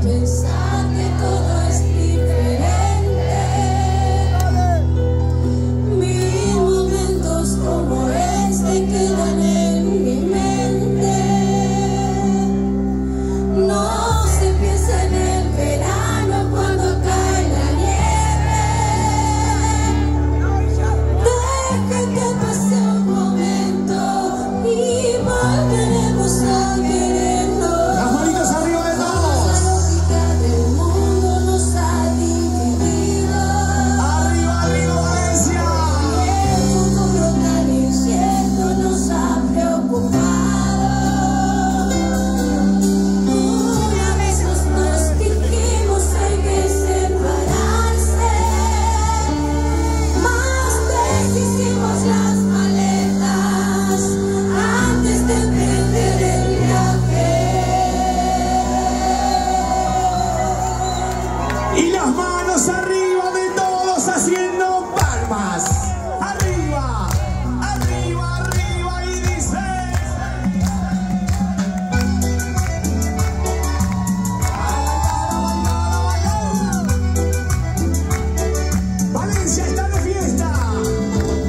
pensar que todo es diferente. Mil momentos como este quedan en mi mente. No se piensa en el verano cuando cae la nieve. Deja que pase un momento y volveremos a querernos. Las manitas arriba de todos. La lógica del mundo nos ha dividido. Arriba, arriba, Valencia. El futuro tan incierto nos ha preocupado. Una vez nos dijimos hay que separarse, más deshicimos las maletas antes de emprender el viaje. Y las manos arriba de todos haciendo.